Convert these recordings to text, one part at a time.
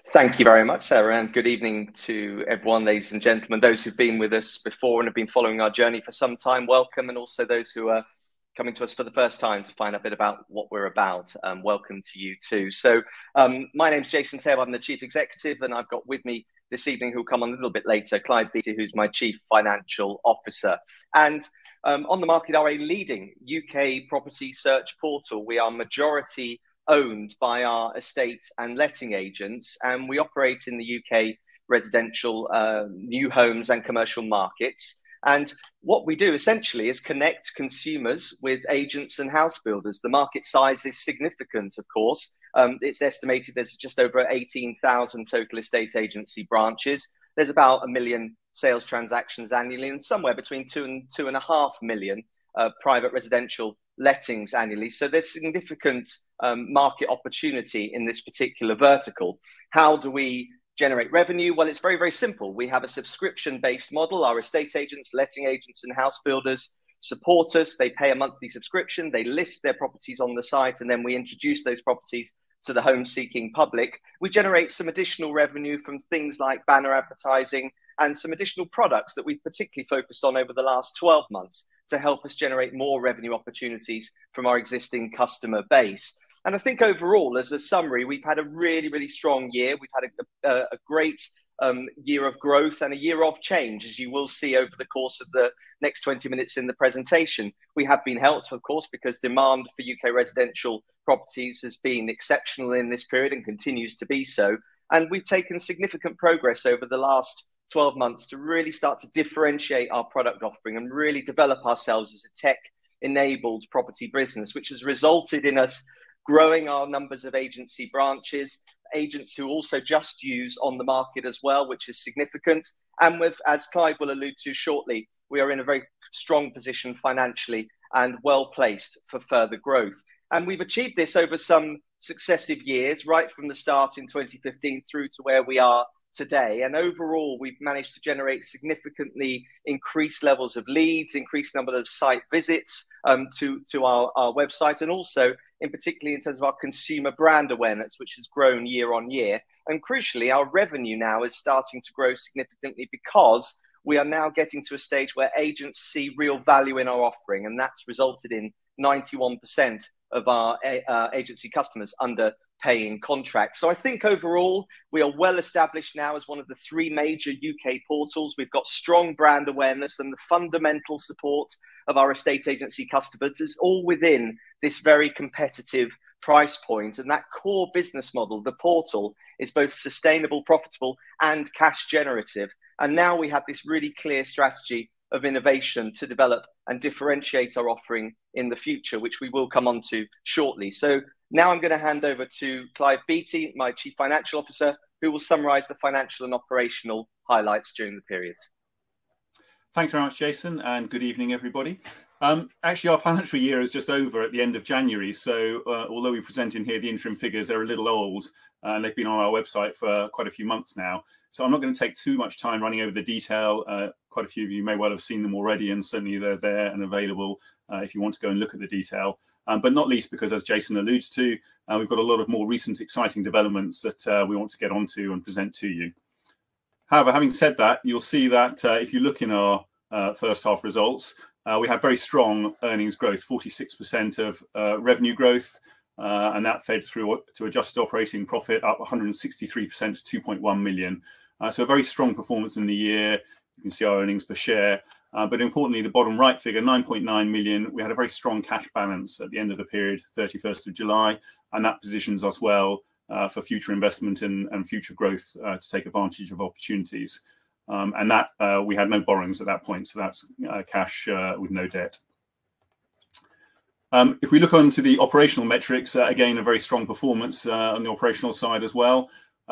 Thank you very much, Sarah, and good evening to everyone, ladies and gentlemen. Those who've been with us before and have been following our journey for some time, welcome, and also those who are coming to us for the first time to find out a bit about what we're about. Welcome to you too. So my name's Jason Tebb, I'm the Chief Executive, and I've got with me this evening, who'll come on a little bit later, Clive Beattie, who's my Chief Financial Officer. And On the Market are a leading UK property search portal. We are majority owned by our estate and letting agents, and we operate in the UK residential new homes and commercial markets. And what we do essentially is connect consumers with agents and house builders. The market size is significant, of course. It's estimated there's just over 18,000 total estate agency branches. There's about 1 million sales transactions annually, and somewhere between 2 and 2.5 million private residential lettings annually. So there's significant market opportunity in this particular vertical. How do we generate revenue? Well, it's very, very simple. We have a subscription-based model. Our estate agents, letting agents, and house builders support us. They pay a monthly subscription. They list their properties on the site, and then we introduce those properties to the home-seeking public. We generate some additional revenue from things like banner advertising and some additional products that we've particularly focused on over the last 12 months to help us generate more revenue opportunities from our existing customer base. And I think overall, as a summary, we've had a really, really strong year. We've had a great year of growth and a year of change, as you will see over the course of the next 20 minutes in the presentation. We have been helped, of course, because demand for UK residential properties has been exceptional in this period and continues to be so. And we've taken significant progress over the last 12 months to really start to differentiate our product offering and really develop ourselves as a tech-enabled property business, which has resulted in us growing our numbers of agency branches, agents who also just use On the Market as well, which is significant. And with, as Clive will allude to shortly, we are in a very strong position financially and well placed for further growth. And we've achieved this over some successive years, right from the start in 2015 through to where we are today. And overall, we've managed to generate significantly increased levels of leads, increased number of site visits to our website, and also in particularly in terms of our consumer brand awareness, which has grown year on year. And crucially, our revenue now is starting to grow significantly because we are now getting to a stage where agents see real value in our offering, and that's resulted in 91% of our agency customers under paying contracts. So I think overall, we are well established now as one of the 3 major UK portals. We've got strong brand awareness, and the fundamental support of our estate agency customers is all within this very competitive price point. And that core business model, the portal, is both sustainable, profitable, and cash generative. And now we have this really clear strategy of innovation to develop and differentiate our offering in the future, which we will come on to shortly. So now I'm going to hand over to Clive Beattie, my Chief Financial Officer, who will summarise the financial and operational highlights during the period. Thanks very much, Jason, and good evening, everybody. Actually, our financial year is just over at the end of January, so although we present in here the interim figures, they're a little old, and they've been on our website for quite a few months now. So I'm not going to take too much time running over the detail. Quite a few of you may well have seen them already, and certainly they're there and available if you want to go and look at the detail. But not least because, as Jason alludes to, we've got a lot of more recent exciting developments that we want to get onto and present to you. However, having said that, you'll see that if you look in our first half results, we had very strong earnings growth, 46% of revenue growth, and that fed through to adjusted operating profit up 163% to 2.1 million. So a very strong performance in the year. You can see our earnings per share. But importantly, the bottom right figure, 9.9 million, we had a very strong cash balance at the end of the period, 31st of July, and that positions us well for future investment and future growth to take advantage of opportunities. And that we had no borrowings at that point, so that's cash with no debt. If we look onto the operational metrics, again, a very strong performance on the operational side as well.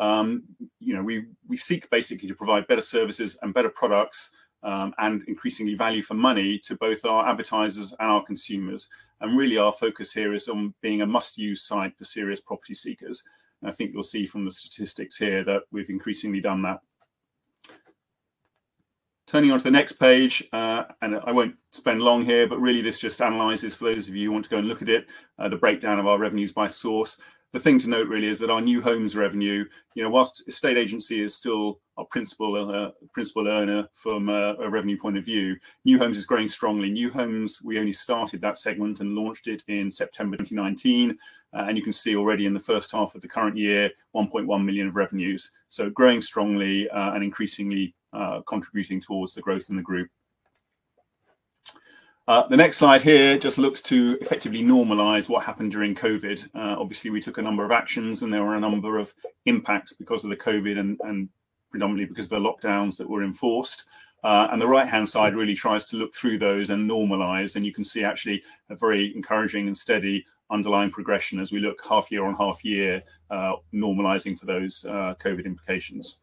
We seek basically to provide better services and better products and increasingly value for money to both our advertisers and our consumers. And really our focus here is on being a must-use site for serious property seekers. And I think you'll see from the statistics here that we've increasingly done that. Turning on to the next page, and I won't spend long here, but really this just analyses, for those of you who want to go and look at it, the breakdown of our revenues by source. the thing to note really is that our new homes revenue, whilst estate agency is still our principal earner from a revenue point of view, new homes is growing strongly. New homes, we only started that segment and launched it in September 2019. And you can see already in the first half of the current year, 1.1 million of revenues. So growing strongly and increasingly contributing towards the growth in the group. The next slide here just looks to effectively normalise what happened during COVID. Obviously, we took a number of actions and there were a number of impacts because of the COVID and predominantly because of the lockdowns that were enforced. And the right-hand side really tries to look through those and normalise. And you can see actually a very encouraging and steady underlying progression as we look half year on half year, normalising for those COVID implications.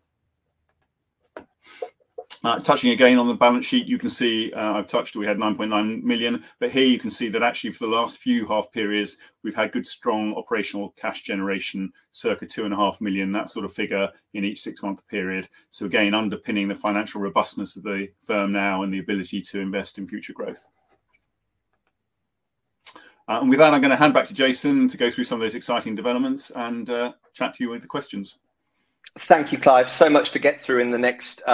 Touching again on the balance sheet, you can see we had 9.9 million, but here you can see that actually for the last few half periods, we've had good, strong operational cash generation, circa 2.5 million, that sort of figure in each 6-month period. So again, underpinning the financial robustness of the firm now and the ability to invest in future growth. And with that, I'm going to hand back to Jason to go through some of those exciting developments and chat to you with the questions. Thank you, Clive. So much to get through in the next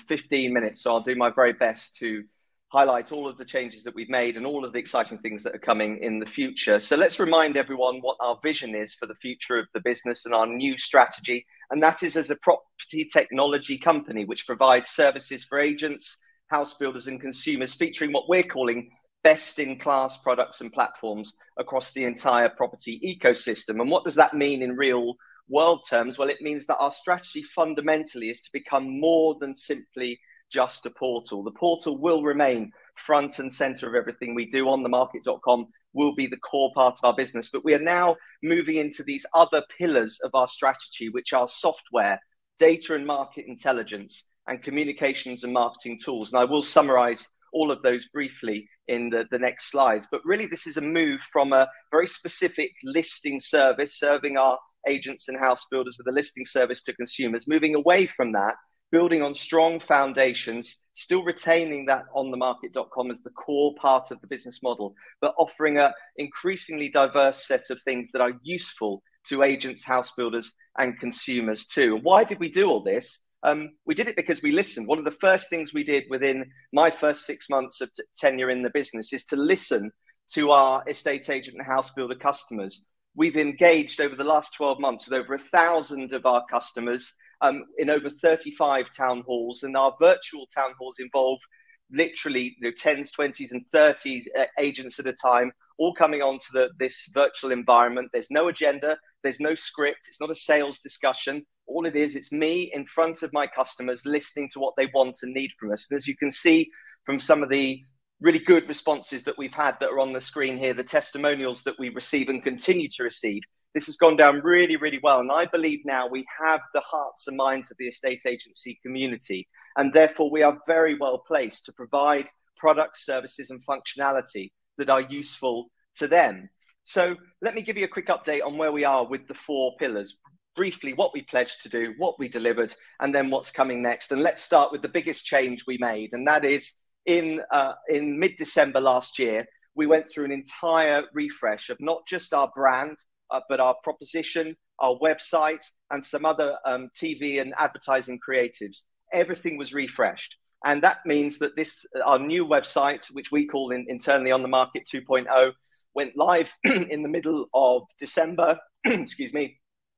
15 minutes. So I'll do my very best to highlight all of the changes that we've made and all of the exciting things that are coming in the future. So let's remind everyone what our vision is for the future of the business and our new strategy. And that is as a property technology company, which provides services for agents, house builders and consumers, featuring what we're calling best-in-class products and platforms across the entire property ecosystem. And what does that mean in real world terms? Well, it means that our strategy fundamentally is to become more than simply just a portal. The portal will remain front and center of everything we do. OnTheMarket.com will be the core part of our business, but we are now moving into these other pillars of our strategy, which are software, data and market intelligence, and communications and marketing tools. And I will summarize all of those briefly in the next slides. But really, this is a move from a very specific listing service, serving our agents and house builders with a listing service to consumers, moving away from that, building on strong foundations, still retaining that OnTheMarket.com as the core part of the business model, but offering an increasingly diverse set of things that are useful to agents, house builders, and consumers too. And why did we do all this? We did it because we listened. One of the first things we did within my first 6 months of tenure in the business is to listen to our estate agent and house builder customers. We've engaged over the last 12 months with over 1,000 of our customers in over 35 town halls, and our virtual town halls involve literally 10s, 20s and 30s agents at a time, all coming onto this virtual environment. There's no agenda, there's no script, it's not a sales discussion. All it is, it's me in front of my customers listening to what they want and need from us. And as you can see from some of the really good responses that we've had that are on the screen here, the testimonials that we receive and continue to receive, this has gone down really, really well. And I believe now we have the hearts and minds of the estate agency community. And therefore, we are very well placed to provide products, services, and functionality that are useful to them. So let me give you a quick update on where we are with the 4 pillars. Briefly, what we pledged to do, what we delivered, and then what's coming next. And let's start with the biggest change we made. And that is in mid-December last year, we went through an entire refresh of not just our brand, but our proposition, our website, and some other TV and advertising creatives. Everything was refreshed. And that means that our new website, which we call internally On The Market 2.0, went live in the middle of December. Excuse me.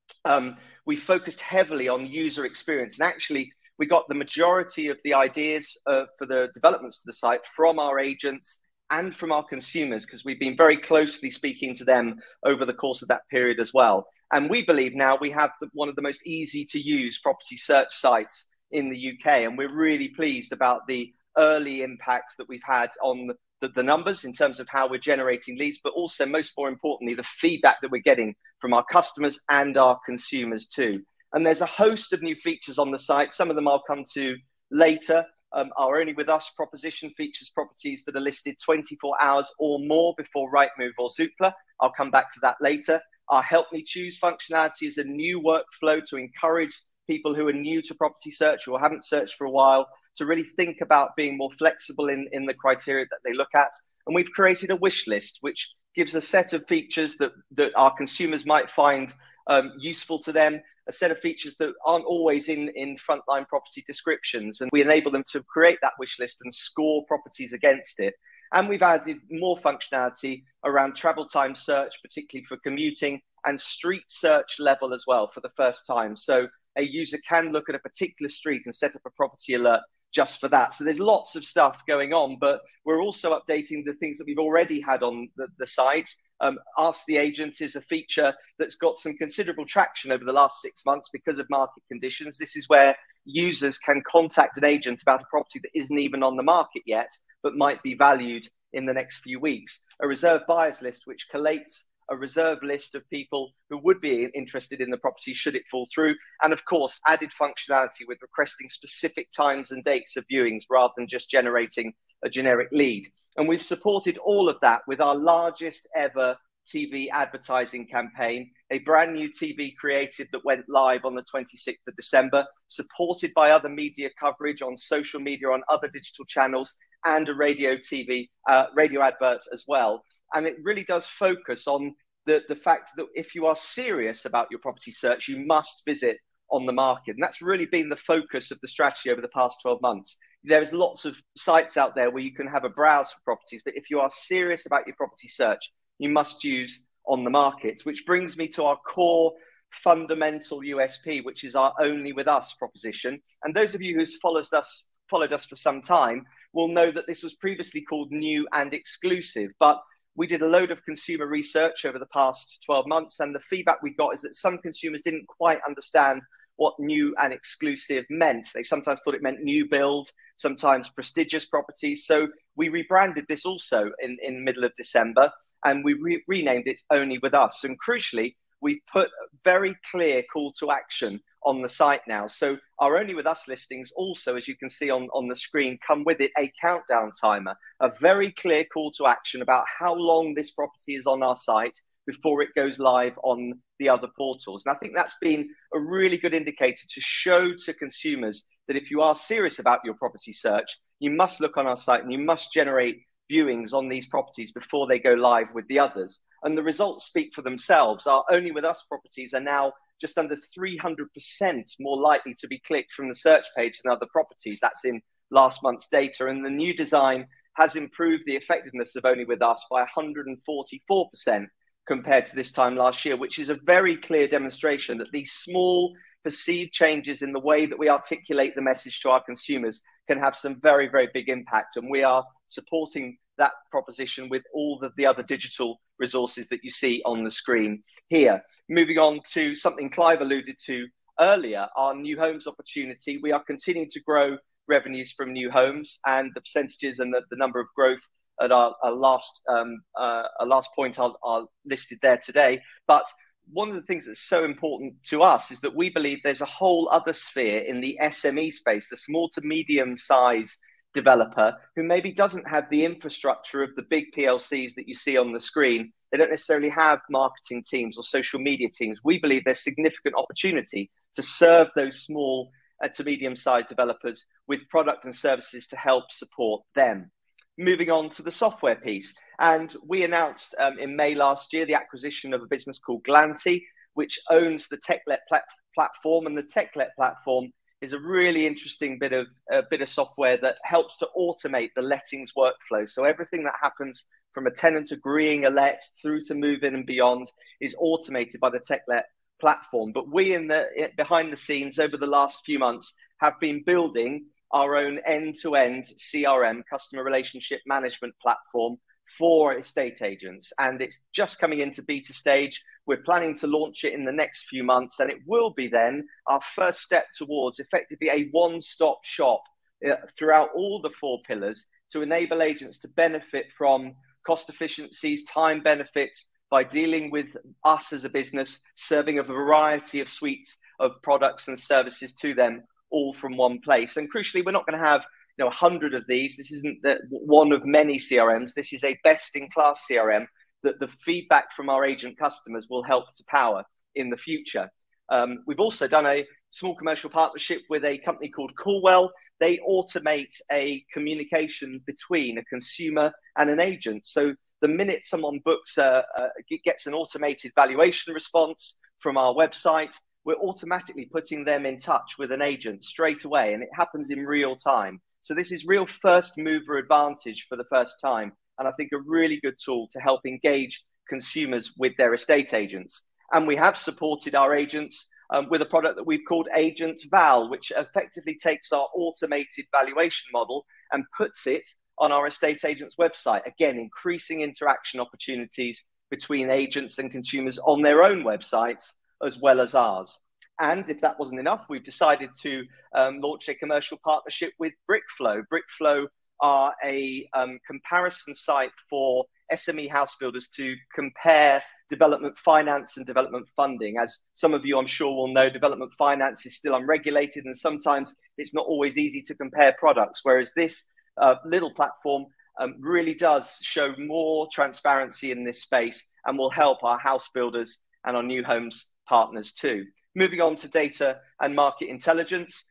We focused heavily on user experience. And actually, we got the majority of the ideas for the developments of the site from our agents and from our consumers, because we've been very closely speaking to them over the course of that period as well. And we believe now we have one of the most easy to use property search sites in the UK. And we're really pleased about the early impact that we've had on the numbers in terms of how we're generating leads, but also most more importantly, the feedback that we're getting from our customers and our consumers too. And there's a host of new features on the site. Some of them I'll come to later. Our Only With Us proposition features properties that are listed 24 hours or more before Rightmove or Zoopla. I'll come back to that later. Our Help Me Choose functionality is a new workflow to encourage people who are new to property search or haven't searched for a while to really think about being more flexible in the criteria that they look at. And we've created a wish list, which gives a set of features that our consumers might find useful to them, a set of features that aren't always in frontline property descriptions. And we enable them to create that wish list and score properties against it. And we've added more functionality around travel time search, particularly for commuting, and street search level as well for the first time. So a user can look at a particular street and set up a property alert just for that. So there's lots of stuff going on, but we're also updating the things that we've already had on the site. Ask the Agent is a feature that's got some considerable traction over the last 6 months because of market conditions. This is where users can contact an agent about a property that isn't even on the market yet, but might be valued in the next few weeks. A reserve buyers list, which collates a reserve list of people who would be interested in the property should it fall through. And of course, added functionality with requesting specific times and dates of viewings rather than just generating a generic lead. And we've supported all of that with our largest ever TV advertising campaign, a brand new TV creative that went live on the 26th of December, supported by other media coverage on social media, on other digital channels, and a radio advert as well. And it really does focus on the fact that if you are serious about your property search, you must visit On The Market. And that's really been the focus of the strategy over the past 12 months. There's lots of sites out there where you can have a browse for properties, but if you are serious about your property search, you must use On The Market, which brings me to our core fundamental USP, which is our Only With Us proposition. And those of you who've followed us for some time will know that this was previously called New and Exclusive, but we did a load of consumer research over the past 12 months, and the feedback we got is that some consumers didn't quite understand what new and exclusive meant. They sometimes thought it meant new build, sometimes prestigious properties. So we rebranded this also in middle of December, and we renamed it Only With Us. And crucially, we've put a very clear call to action on the site now. So our Only With Us listings also, as you can see on the screen, come with it a countdown timer, a very clear call to action about how long this property is on our site before it goes live on the other portals. And I think that's been a really good indicator to show to consumers that if you are serious about your property search, you must look on our site and you must generate viewings on these properties before they go live with the others. And the results speak for themselves. Our Only With Us properties are now just under 300% more likely to be clicked from the search page than other properties. That's in last month's data. And the new design has improved the effectiveness of Only With Us by 144% compared to this time last year, which is a very clear demonstration that these small perceived changes in the way that we articulate the message to our consumers can have some very, very big impact. And we are supporting that proposition with all of the other digital resources that you see on the screen here. Moving on to something Clive alluded to earlier, our new homes opportunity. We are continuing to grow revenues from new homes, and the percentages and the number of growth at our last point are listed there today. But one of the things that's so important to us is that we believe there's a whole other sphere in the SME space, the small to medium size developer who maybe doesn't have the infrastructure of the big PLCs that you see on the screen. They don't necessarily have marketing teams or social media teams. We believe there's significant opportunity to serve those small to medium sized developers with product and services to help support them. Moving on to the software piece. And we announced in May last year the acquisition of a business called Glanty, which owns the TechLet platform. And the TechLet platform is a really interesting bit of software that helps to automate the lettings workflow. So everything that happens from a tenant agreeing a let through to move in and beyond is automated by the TechLet platform. But we behind the scenes over the last few months have been building our own end-to-end CRM, customer relationship management platform for estate agents. And it's just coming into beta stage. We're planning to launch it in the next few months, and it will be then our first step towards effectively a one-stop shop throughout all the 4 pillars to enable agents to benefit from cost efficiencies, time benefits by dealing with us as a business, serving a variety of suites of products and services to them all from one place. And crucially, we're not going to have 100 of these. This isn't one of many CRMs. This is a best-in-class CRM that the feedback from our agent customers will help to power in the future. We've also done a small commercial partnership with a company called Coolwell. They automate a communication between a consumer and an agent. So the minute someone books, gets an automated valuation response from our website, we're automatically putting them in touch with an agent straight away, and it happens in real time. So this is real first mover advantage for the first time, and I think a really good tool to help engage consumers with their estate agents. And we have supported our agents with a product that we've called Agent Val, which effectively takes our automated valuation model and puts it on our estate agent's website. Again, increasing interaction opportunities between agents and consumers on their own websites as well as ours. And if that wasn't enough, we've decided to launch a commercial partnership with Brickflow. Brickflow are a comparison site for SME house builders to compare development finance and development funding. As some of you, I'm sure, will know, development finance is still unregulated, and sometimes it's not always easy to compare products, whereas this little platform really does show more transparency in this space and will help our house builders and our new homes partners too. Moving on to data and market intelligence,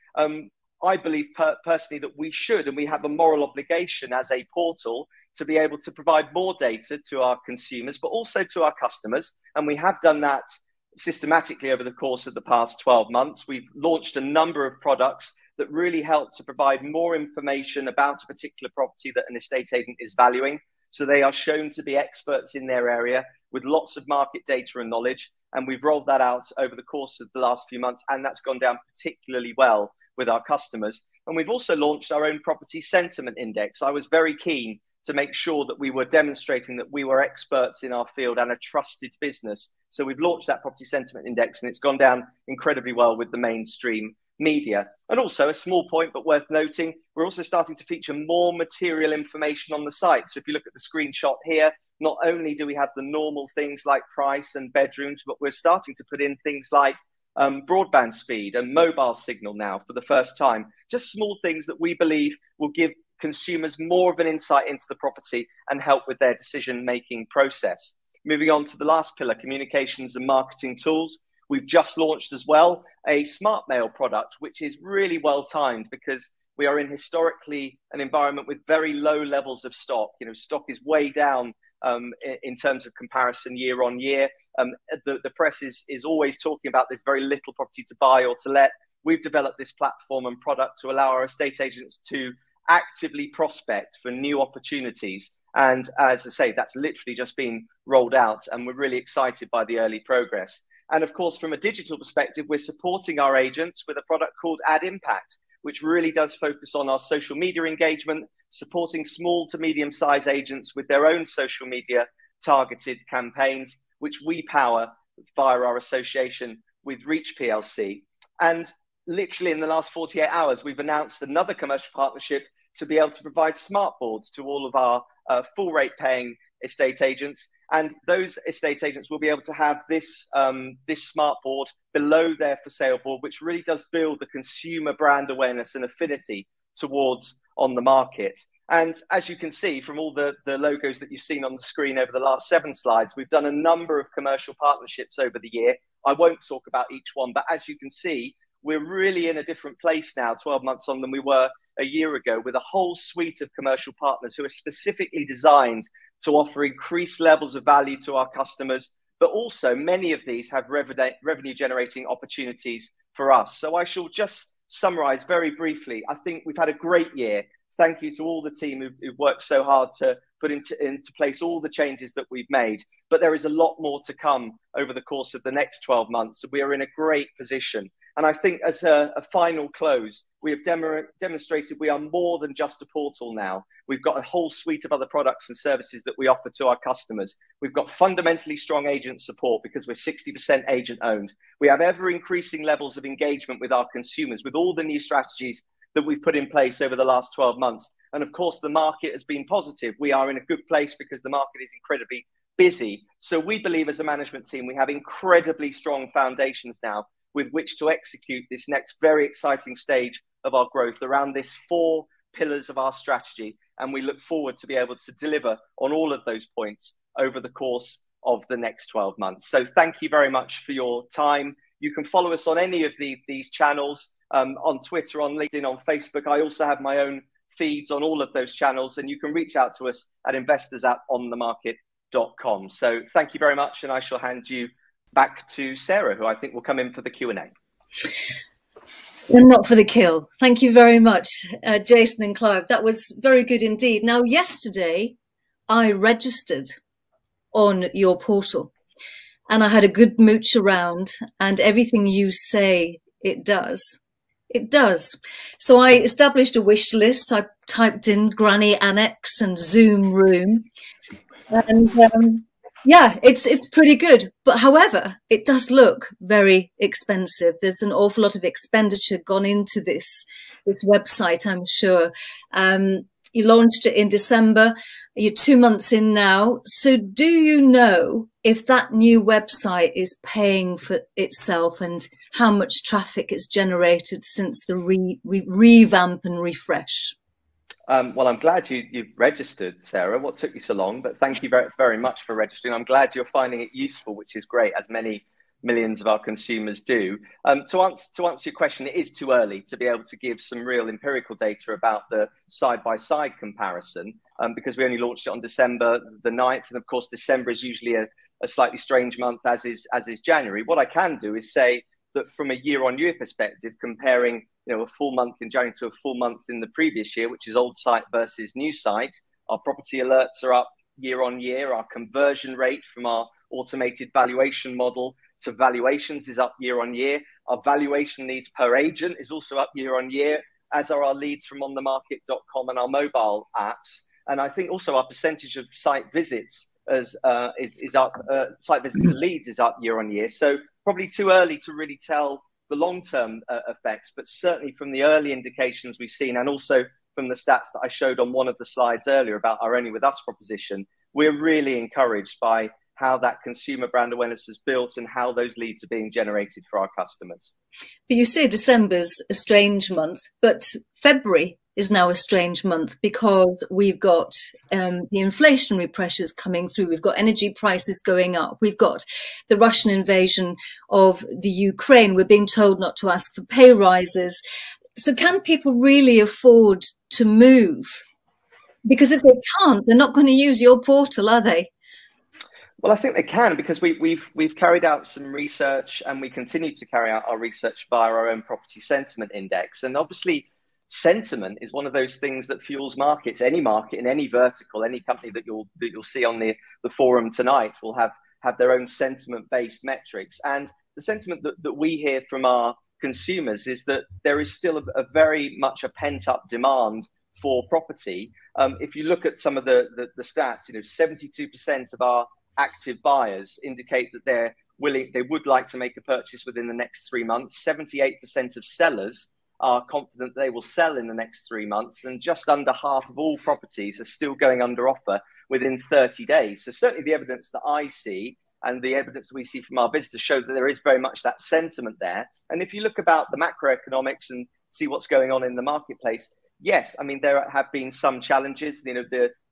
I believe personally that we should, and we have a moral obligation as a portal to be able to provide more data to our consumers, but also to our customers. And we have done that systematically over the course of the past 12 months. We've launched a number of products that really help to provide more information about a particular property that an estate agent is valuing. So they are shown to be experts in their area with lots of market data and knowledge. And we've rolled that out over the course of the last few months, and that's gone down particularly well with our customers. And we've also launched our own property sentiment index. I was very keen to make sure that we were demonstrating that we were experts in our field and a trusted business. So we've launched that property sentiment index, and it's gone down incredibly well with the mainstream media. And also, a small point but worth noting, we're also starting to feature more material information on the site. So if you look at the screenshot here, not only do we have the normal things like price and bedrooms, but we're starting to put in things like broadband speed and mobile signal now for the first time. Just small things that we believe will give consumers more of an insight into the property and help with their decision-making process. Moving on to the last pillar, communications and marketing tools. We've just launched as well a smart mail product, which is really well timed because we are in historically an environment with very low levels of stock. You know, stock is way down in terms of comparison year on year. The press is always talking about there's very little property to buy or to let. We've developed this platform and product to allow our estate agents to actively prospect for new opportunities. And as I say, that's literally just been rolled out, and we're really excited by the early progress. And of course, from a digital perspective, we're supporting our agents with a product called Ad Impact, which really does focus on our social media engagement, supporting small to medium-sized agents with their own social media targeted campaigns, which we power via our association with Reach PLC. And literally in the last 48 hours, we've announced another commercial partnership to be able to provide smart boards to all of our full rate paying estate agents. And those estate agents will be able to have this smart board below their for sale board, which really does build the consumer brand awareness and affinity towards On the Market. And as you can see from all the logos that you've seen on the screen over the last 7 slides, we've done a number of commercial partnerships over the year. I won't talk about each one, but as you can see, we're really in a different place now, 12 months on, than we were a year ago, with a whole suite of commercial partners who are specifically designed to offer increased levels of value to our customers, but also many of these have revenue generating opportunities for us. So I shall just summarize very briefly. I think we've had a great year. Thank you to all the team who've worked so hard to put into place all the changes that we've made. But there is a lot more to come over the course of the next 12 months. So we are in a great position. And I think as a final close, we have demonstrated we are more than just a portal now. We've got a whole suite of other products and services that we offer to our customers. We've got fundamentally strong agent support because we're 60% agent owned. We have ever increasing levels of engagement with our consumers with all the new strategies that we've put in place over the last 12 months. And of course, the market has been positive. We are in a good place because the market is incredibly busy. So we believe as a management team, we have incredibly strong foundations now with which to execute this next very exciting stage of our growth around this 4 pillars of our strategy. And we look forward to be able to deliver on all of those points over the course of the next 12 months. So thank you very much for your time. You can follow us on any of these channels, on Twitter, on LinkedIn, on Facebook. I also have my own feeds on all of those channels, and you can reach out to us at investors@onthemarket.com. So thank you very much, and I shall hand you back to Sarah, who I think will come in for the Q&A. And not for the kill. Thank you very much, Jason and Clive. That was very good indeed. Now, yesterday, I registered on your portal and I had a good mooch around, and everything you say it does. It does. So I established a wish list. I typed in Granny Annex and Zoom Room. And yeah, it's pretty good. But however, it does look very expensive. There's an awful lot of expenditure gone into this website, I'm sure. You launched it in December. You're 2 months in now. So do you know if that new website is paying for itself and how much traffic it's generated since the revamp and refresh? Well, I'm glad you've registered, Sarah. What took you so long? But thank you very, very much for registering. I'm glad you're finding it useful, which is great, as many millions of our consumers do. To answer your question, it is too early to be able to give some real empirical data about the side-by-side comparison, because we only launched it on December the 9th. And of course, December is usually a slightly strange month, as is January. What I can do is say that from a year-on-year perspective, comparing a full month in January to a full month in the previous year, which is old site versus new site, our property alerts are up year on year. Our conversion rate from our automated valuation model to valuations is up year on year. Our valuation leads per agent is also up year on year, as are our leads from OnTheMarket.com and our mobile apps. And I think also our percentage of site visits is up. Site visits to leads is up year on year. So probably too early to really tell the long-term effects, but certainly from the early indications we've seen, and also from the stats that I showed on one of the slides earlier about our Only With Us proposition, we're really encouraged by how that consumer brand awareness is built and how those leads are being generated for our customers. But you say December's a strange month, but February is now a strange month because we've got the inflationary pressures coming through. We've got energy prices going up. We've got the Russian invasion of the Ukraine. We're being told not to ask for pay rises. So can people really afford to move? Because if they can't, they're not going to use your portal, are they? Well, I think they can, because we've carried out some research, and we continue to carry out our research via our own property sentiment index. And obviously, sentiment is one of those things that fuels markets. Any market in any vertical, any company that you'll see on the forum tonight will have their own sentiment-based metrics. And the sentiment that we hear from our consumers is that there is still a very much a pent-up demand for property. If you look at some of the stats, 72% of our active buyers indicate that they would like to make a purchase within the next 3 months. 78% of sellers are confident they will sell in the next 3 months, and just under half of all properties are still going under offer within 30 days. So certainly the evidence that I see and the evidence that we see from our visitors show that there is very much that sentiment there. And if you look about the macroeconomics and see what's going on in the marketplace, yes, I mean, there have been some challenges, in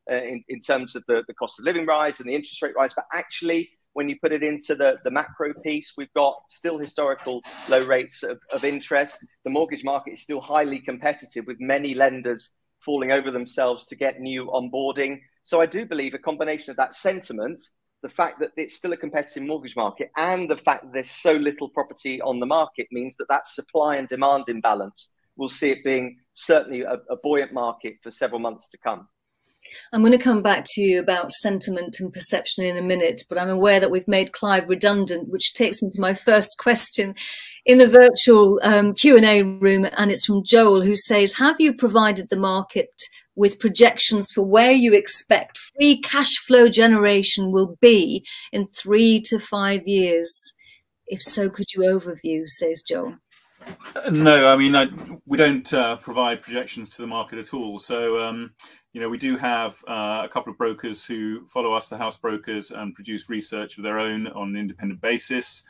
terms of the cost of living rise and the interest rate rise, but actually, when you put it into the macro piece, we've got still historical low rates of interest. The mortgage market is still highly competitive, with many lenders falling over themselves to get new onboarding. So I do believe a combination of that sentiment, the fact that it's still a competitive mortgage market, and the fact that there's so little property on the market means that supply and demand imbalance will see it being certainly a buoyant market for several months to come. I'm going to come back to you about sentiment and perception in a minute, but I'm aware that we've made Clive redundant, which takes me to my first question in the virtual Q&A room, and it's from Joel, who says, have you provided the market with projections for where you expect free cash flow generation will be in 3 to 5 years? If so, could you overview, says Joel? No, I mean, we don't provide projections to the market at all. So, we do have a couple of brokers who follow us, the house brokers, and produce research of their own on an independent basis.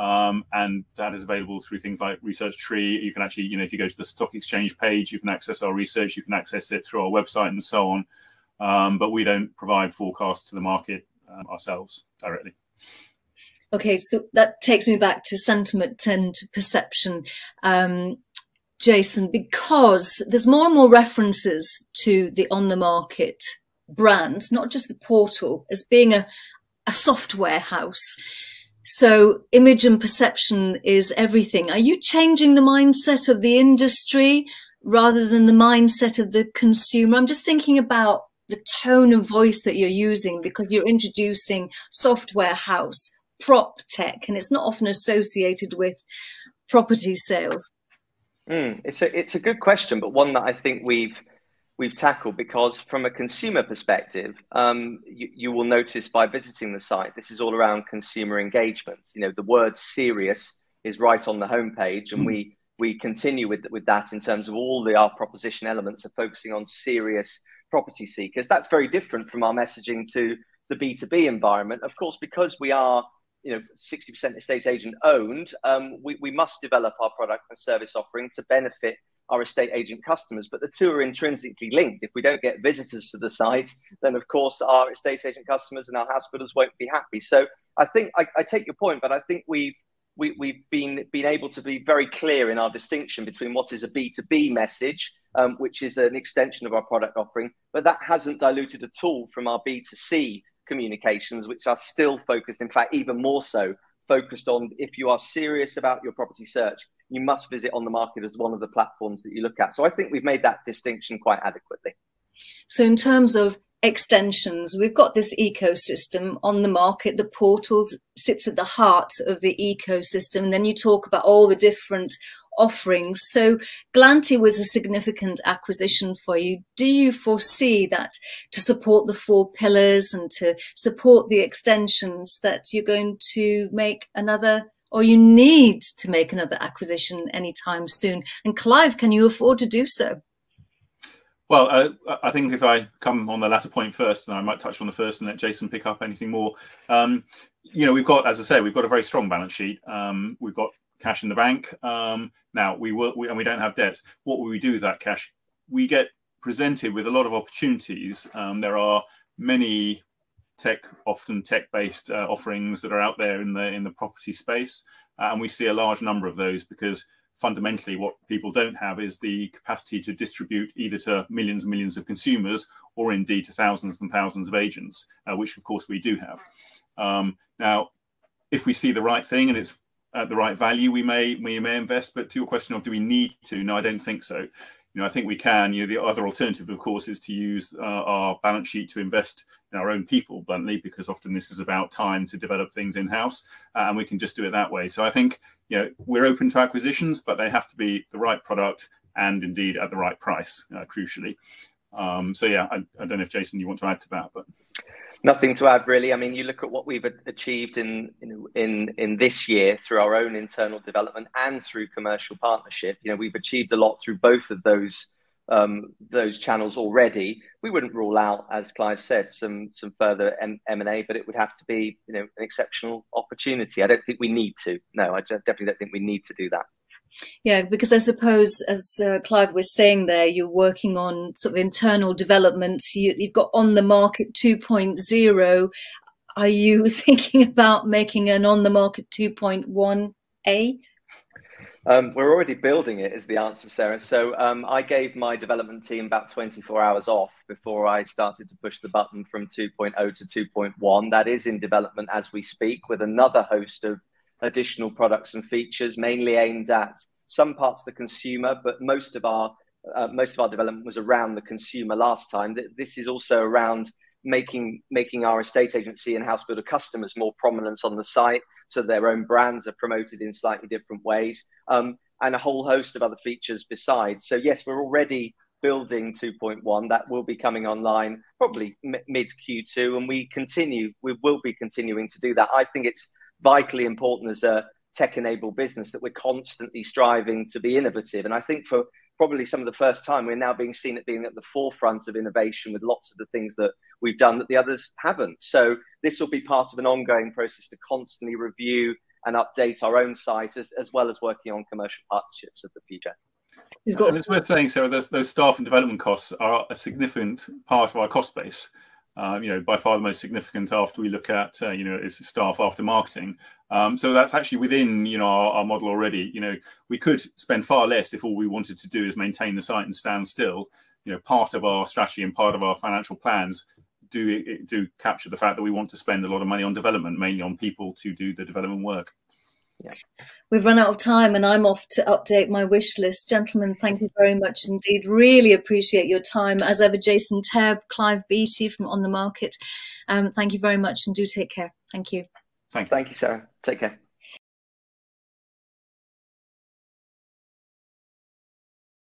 And that is available through things like Research Tree. You can actually, if you go to the stock exchange page, you can access our research, you can access it through our website and so on. But we don't provide forecasts to the market ourselves directly. Okay, so that takes me back to sentiment and perception. Jason, because there's more and more references to the On The Market brand, not just the portal, as being a software house. So image and perception is everything. Are you changing the mindset of the industry rather than the mindset of the consumer? I'm just thinking about the tone of voice that you're using, because you're introducing software house, prop tech, and it's not often associated with property sales. It's a good question, but one that I think we've tackled, because from a consumer perspective, you will notice by visiting the site, this is all around consumer engagement. You know, the word serious is right on the homepage, and we continue with that in terms of all our proposition elements are focusing on serious property seekers. That's very different from our messaging to the B2B environment. Of course, because we are 60% estate agent owned, we must develop our product and service offering to benefit our estate agent customers, but the two are intrinsically linked. If we don't get visitors to the site, then of course our estate agent customers and our house builders won't be happy. So I think I take your point, but I think we've been able to be very clear in our distinction between what is a B2B message, which is an extension of our product offering, but that hasn't diluted at all from our B2C communications, which are still focused, in fact, even more so focused on, if you are serious about your property search, you must visit On The Market as one of the platforms that you look at. So I think we've made that distinction quite adequately. So in terms of extensions, we've got this ecosystem On The Market. The portal sits at the heart of the ecosystem, and then you talk about all the different offerings. So Glanty was a significant acquisition for you. Do you foresee that to support the 4 pillars and to support the extensions that you're going to make another, or you need to make another acquisition anytime soon? And Clive, can you afford to do so? Well, I think if I come on the latter point first, and I might touch on the first and let Jason pick up anything more. We've got, as I say, we've got a very strong balance sheet. We've got cash in the bank. Now and we don't have debt. What will we do with that cash? We get presented with a lot of opportunities. There are many often tech-based offerings that are out there in the property space, and we see a large number of those, because fundamentally what people don't have is the capacity to distribute either to millions and millions of consumers, or indeed to thousands and thousands of agents, which of course we do have. Now, if we see the right thing and it's at the right value, we may invest. But to your question of do we need to? No, I don't think so. I think we can. The other alternative, of course, is to use our balance sheet to invest in our own people, bluntly, because often this is about time to develop things in-house, and we can just do it that way. So I think we're open to acquisitions, but they have to be the right product and indeed at the right price, crucially. So yeah, I don't know if Jason, you want to add to that, but nothing to add really. I mean, you look at what we've achieved in this year through our own internal development and through commercial partnership. We've achieved a lot through both of those channels already. We wouldn't rule out, as Clive said, some further M&A, but it would have to be an exceptional opportunity. I don't think we need to. No, I definitely don't think we need to do that. Yeah, because I suppose, as Clive was saying there, you're working on sort of internal development. You've got On The Market 2.0. Are you thinking about making an On The Market 2.1A? We're already building it, is the answer, Sarah. So I gave my development team about 24 hours off before I started to push the button from 2.0 to 2.1. That is in development as we speak, with another host of additional products and features, mainly aimed at some parts of the consumer, but most of our development was around the consumer last time. This is also around making our estate agency and house builder customers more prominent on the site, so their own brands are promoted in slightly different ways, and a whole host of other features besides. So yes, we're already building 2.1. That will be coming online probably mid Q2, and we will be continuing to do that. I think it's vitally important as a tech-enabled business that we're constantly striving to be innovative. And I think for probably some of the first time, we're now being seen at being at the forefront of innovation with lots of the things that we've done that the others haven't. So this will be part of an ongoing process to constantly review and update our own site, as well as working on commercial partnerships of the future. And it's worth saying, Sarah, those staff and development costs are a significant part of our cost base. by far the most significant after we look at, is staff after marketing. So that's actually within, our model already. We could spend far less if all we wanted to do is maintain the site and stand still. Part of our strategy and part of our financial plans do capture the fact that we want to spend a lot of money on development, mainly on people to do the development work. Yeah. We've run out of time and I'm off to update my wish list. Gentlemen, thank you very much indeed. Really appreciate your time. As ever, Jason Tebb, Clive Beattie from On The Market. Thank you very much and do take care. Thank you. Thank you. Thank you, Sarah. Take care.